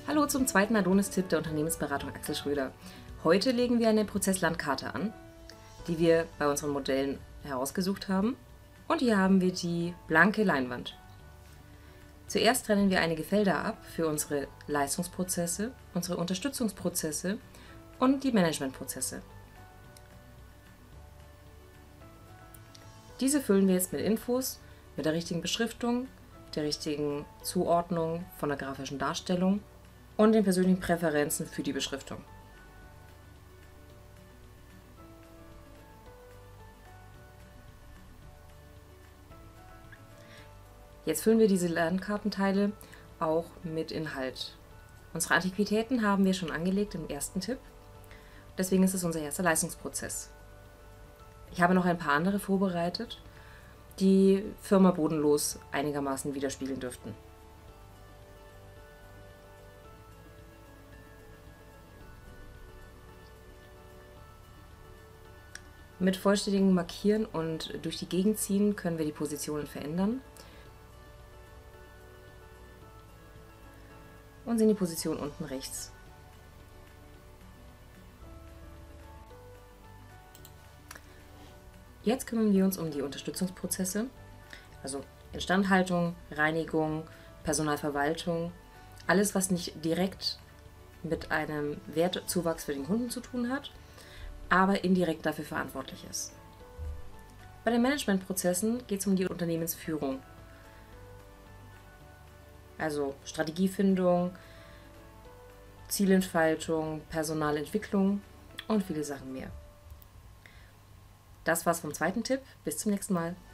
Hallo zum zweiten Adonis-Tipp der Unternehmensberatung Axel Schröder. Heute legen wir eine Prozesslandkarte an, die wir bei unseren Modellen herausgesucht haben. Und hier haben wir die blanke Leinwand. Zuerst trennen wir einige Felder ab für unsere Leistungsprozesse, unsere Unterstützungsprozesse und die Managementprozesse. Diese füllen wir jetzt mit Infos, mit der richtigen Beschriftung, der richtigen Zuordnung von der grafischen Darstellung und den persönlichen Präferenzen für die Beschriftung. Jetzt füllen wir diese Landkartenteile auch mit Inhalt. Unsere Antiquitäten haben wir schon angelegt im ersten Tipp, deswegen ist es unser erster Leistungsprozess. Ich habe noch ein paar andere vorbereitet, die Firma Bodenlos einigermaßen widerspiegeln dürften. Mit vollständigem Markieren und durch die Gegend ziehen können wir die Positionen verändern und sehen die Position unten rechts. Jetzt kümmern wir uns um die Unterstützungsprozesse, also Instandhaltung, Reinigung, Personalverwaltung, alles, was nicht direkt mit einem Wertzuwachs für den Kunden zu tun hat, aber indirekt dafür verantwortlich ist. Bei den Managementprozessen geht es um die Unternehmensführung, also Strategiefindung, Zielentfaltung, Personalentwicklung und viele Sachen mehr. Das war's vom zweiten Tipp. Bis zum nächsten Mal.